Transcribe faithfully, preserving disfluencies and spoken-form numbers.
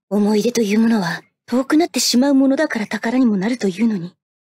思い出というものは遠くなってしまうものだから宝にもなるというのに。